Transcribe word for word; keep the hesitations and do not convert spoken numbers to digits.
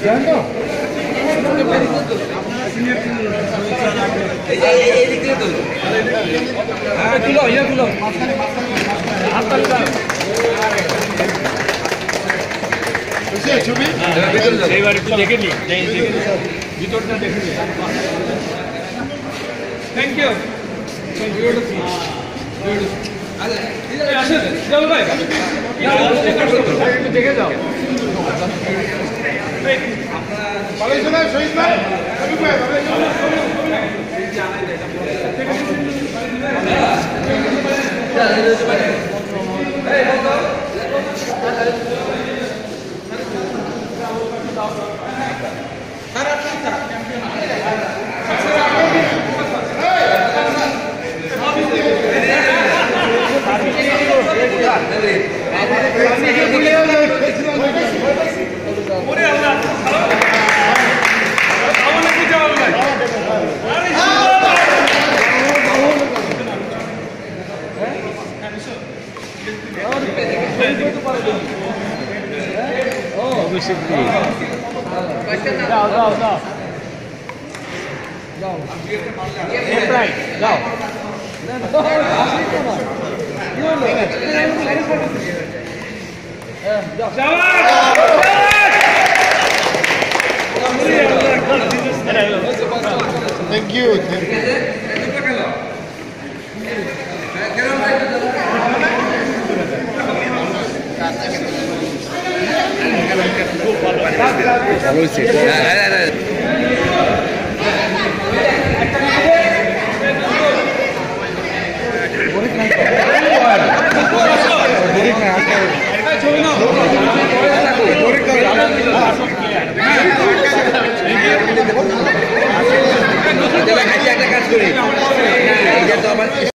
তুলো ইয়ে তুলো ছবি এইবার একটু দেখে নি ভিতরটা দেখে নি থ্যাংক ইউ চলো ভাই একটু দেখে যাও ভালো শোনা শহীদ ভাই যাও যাও যাও যাও যাও Thank you. ভালো হয়েছে একটা কাজ করি